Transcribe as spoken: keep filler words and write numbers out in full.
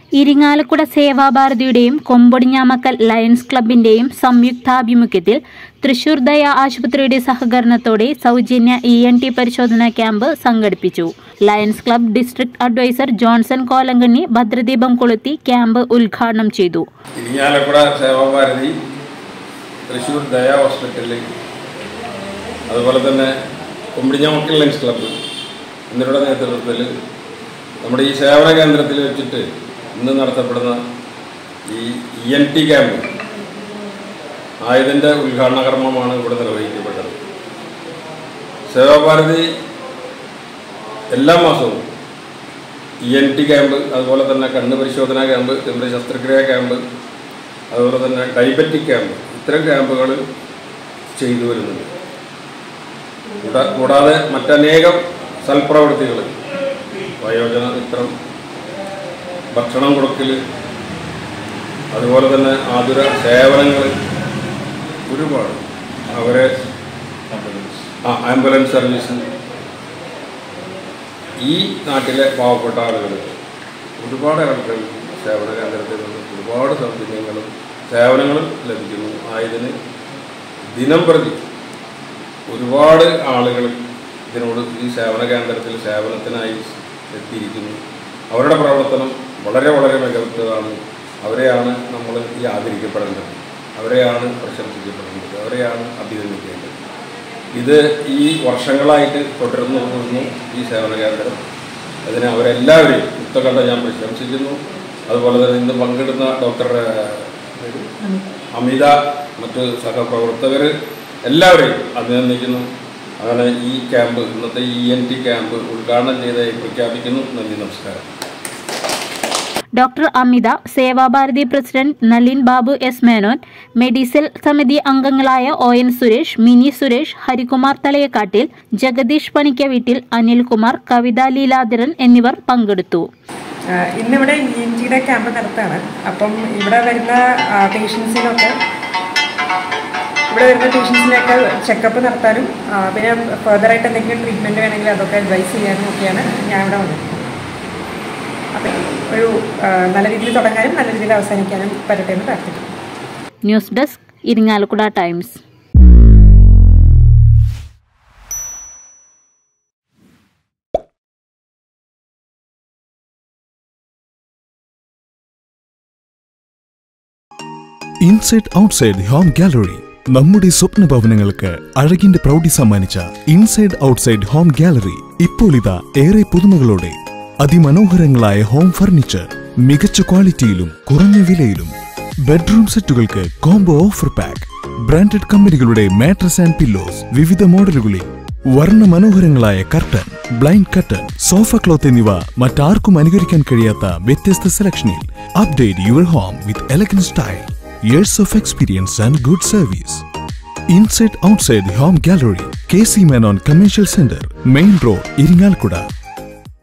ഇരിങ്ങാലക്കുട സേവാഭാരതിയുടെയും കൊമ്പൊടിഞ്ഞാമക്കൽ ലയൺസ് ക്ലബിന്റെയും സംയുക്താഭിമുഖ്യത്തിൽ തൃശൂർ ദയ ആശുപത്രിയുടെ സഹകരണത്തോടെ സൗജന്യ ഇ എൻ ടി പരിശോധനാ ക്യാമ്പ് സംഘടിപ്പിച്ചു. Lions club district adviser Johnson Kolankanni ഭദ്രദീപം കൊളുത്തി ക്യാമ്പ് ഉദ്ഘാടനം ചെയ്തു. ഇരിങ്ങാലക്കുട സേവാഭാരതി, തൃശൂർ ദയ ഹോസ്പിറ്റലിൽ, അതുപോലെ തന്നെ കൊമ്പൊടിഞ്ഞാമക്കൽ ലയൺസ് ക്ലബ് എന്നിവരുടെ നേതൃത്വത്തിൽ നമ്മുടെ ഈ സേവന കേന്ദ്രത്തിൽ വെച്ചിട്ട് ഇന്ന് നടത്തപ്പെടുന്ന ഈ ഇ എൻ ടി ക്യാമ്പ് ആയതിൻ്റെ ഉദ്ഘാടന കർമ്മമാണ് ഇവിടെ നിർവഹിക്കപ്പെട്ടത്. സേവാഭാരതി എല്ലാ മാസവും ഇ എൻ ടി ക്യാമ്പ്, അതുപോലെ തന്നെ കണ്ണ് പരിശോധനാ ക്യാമ്പ്, തിമിര ശസ്ത്രക്രിയ ക്യാമ്പ്, അതുപോലെ തന്നെ ഡയബറ്റിക് ക്യാമ്പ്, ഇത്തരം ക്യാമ്പുകൾ ചെയ്തു വരുന്നുണ്ട്. കൂടാതെ മറ്റനേകം സൽപ്രവൃത്തികൾ, വയോജന മിത്രം, ഭക്ഷണം കൊടുക്കൽ, അതുപോലെ തന്നെ ആതുര സേവനങ്ങൾ ഒരുപാട്, അവരെ ആ ആംബുലൻസ് സർവീസ്, ഈ നാട്ടിലെ പാവപ്പെട്ട ആളുകൾ ഒരുപാട് ആൾക്കാർ സേവന കേന്ദ്രത്തിൽ നിന്ന് ഒരുപാട് സൗജന്യങ്ങളും സേവനങ്ങളും ലഭിക്കുന്നു. ആയതിന് ദിനം പ്രതി ഒരുപാട് ആളുകൾ ഇതിനോട് ഈ സേവന കേന്ദ്രത്തിൽ സേവനത്തിനായി എത്തിയിരിക്കുന്നു. അവരുടെ പ്രവർത്തനം വളരെ വളരെ മികവുറ്റതാണ്. അവരെയാണ് നമ്മൾ ഈ ആദരിക്കപ്പെടേണ്ടത്, അവരെയാണ് പ്രശംസിക്കപ്പെടേണ്ടത്, അവരെയാണ് അഭിനന്ദിക്കേണ്ടത്. ഇത് ഈ വർഷങ്ങളായിട്ട് തുടർന്നു പോകുന്നു ഈ സേവന കേന്ദ്രം. അതിന് അവരെല്ലാവരെയും മുക്തകണ്ഠ ഞാൻ പ്രശംസിക്കുന്നു. അതുപോലെ തന്നെ ഇന്ന് പങ്കെടുന്ന ഡോക്ടർ അമിത, മറ്റ് സഹപ്രവർത്തകർ എല്ലാവരെയും അഭിനന്ദിക്കുന്നു. അങ്ങനെ ഈ ക്യാമ്പ്, ഇന്നത്തെ ഇ എൻ ടി ക്യാമ്പ് ഉദ്ഘാടനം ചെയ്തതായി പ്രഖ്യാപിക്കുന്നു. നന്ദി, നമസ്കാരം. Doctor Amitha, Sevabharathi president Nalin Babu S Menon, medical സമിതി അംഗങ്ങളായ ഒ എൻ സുരേഷ്, മിനി സുരേഷ്, ഹരികുമാർ തലയക്കാട്ടിൽ, ജഗദീഷ് പണിക്കവീട്ടിൽ, അനിൽകുമാർ, കവിത ലീലാധരൻ എന്നിവർ പങ്കെടുത്തു. ഇന്നിവിടെ ഇ എൻ ടിയുടെ ക്യാമ്പ് നടത്താണ്. അപ്പം ഇവിടെ വരുന്ന പേഷ്യൻസിനൊക്കെ ഇവിടെ വരുന്ന പേഷ്യൻസിനൊക്കെ ചെക്കപ്പ് നടത്താനും പിന്നെ ഫർദറായിട്ട് എന്തെങ്കിലും ട്രീറ്റ്മെൻറ്റ് വേണമെങ്കിൽ അതൊക്കെ അഡ്വൈസ് ചെയ്യാനും ഒക്കെയാണ് ഞാൻ ഇവിടെ വന്നത്. അപ്പം ഒരു നല്ല രീതിയിൽ തുടങ്ങാനും നല്ല രീതിയിൽ അവസാനിക്കാനും പറ്റട്ടെ എന്ന് പ്രാർത്ഥിക്കുന്നു. News desk, Irinjalakuda times. Inside outside home gallery, നമ്മുടെ സ്വപ്ന ഭവനങ്ങൾക്ക് അഴകിന്റെ പ്രൗഢി സമ്മാനിച്ച ഇൻസൈഡ് ഔട്ട്സൈഡ് ഹോം ഗാലറി ഇപ്പോൾ ഇതാ ഏറെ പുതുമകളോടെ. അതിമനോഹരങ്ങളായ ഹോം ഫർണിച്ചർ, മികച്ച ക്വാളിറ്റിയിലും കുറഞ്ഞ വിലയിലും. ബെഡ്റൂം സെറ്റുകൾക്ക് കോംബോ ഓഫർ പാക്ക്, ബ്രാൻഡഡ് കമ്പനികളുടെ മാട്രസ് ആൻഡ് പില്ലോസ് വിവിധ മോഡലുകളിൽ. വർണ്ണ മനോഹരങ്ങളായ curtain, blind curtain, sofa cloth എന്നിവ മറ്റാർക്കും അനുകരിക്കാൻ കഴിയാത്ത വ്യത്യസ്ത സെലക്ഷനിൽ. Update your home with elegant style. Years of experience and good service. Inside outside home gallery, K C Menon Commercial Center, Main Road, Iringalkuda.